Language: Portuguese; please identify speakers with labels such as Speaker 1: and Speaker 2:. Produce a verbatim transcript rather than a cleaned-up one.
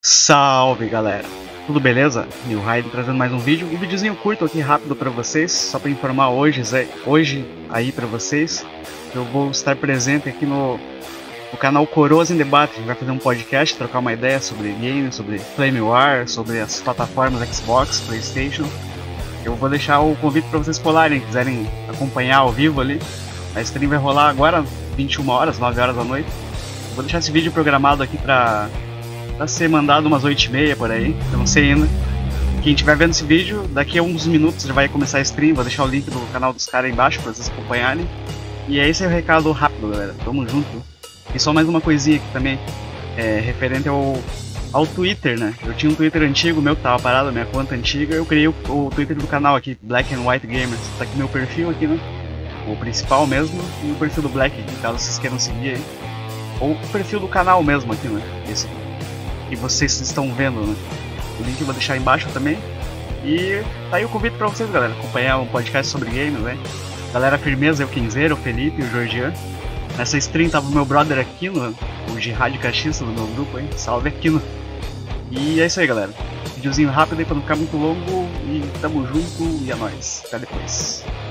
Speaker 1: Salve galera, tudo beleza? New Raiden trazendo mais um vídeo, um videozinho curto aqui rápido pra vocês, só pra informar hoje, hoje aí pra vocês, eu vou estar presente aqui no, no canal Coroas em Debate. A gente vai fazer um podcast, trocar uma ideia sobre games, sobre Flame War, sobre as plataformas Xbox, Playstation. Eu vou deixar o convite pra vocês colarem, quiserem acompanhar ao vivo ali. A stream vai rolar agora, vinte e uma horas, nove horas da noite. Vou deixar esse vídeo programado aqui pra... Pra ser mandado umas oito e meia por aí, eu não sei ainda. Quem estiver vendo esse vídeo, daqui a uns minutos já vai começar a stream, vou deixar o link do canal dos caras aí embaixo pra vocês acompanharem. E é esse aí o recado rápido, galera, tamo junto. E só mais uma coisinha aqui também, é, referente ao, ao Twitter, né? Eu tinha um Twitter antigo meu que tava parado, minha conta antiga, eu criei o, o Twitter do canal aqui, Black and White Gamers. Tá aqui meu perfil aqui, né? O principal mesmo, e o perfil do Black, caso vocês queiram seguir aí. Ou o perfil do canal mesmo aqui, né? Esse que vocês estão vendo, né? O link eu vou deixar aí embaixo também. E tá aí o convite pra vocês, galera, acompanhar um podcast sobre games, né? Galera firmeza, eu, Quinzeiro, o Felipe e o Georgian. Nessa stream tava o meu brother Aquino, o Jihad Cachista do meu grupo, hein? Salve Aquino. E é isso aí, galera. Videozinho rápido aí pra não ficar muito longo. E tamo junto e é nóis. Até depois.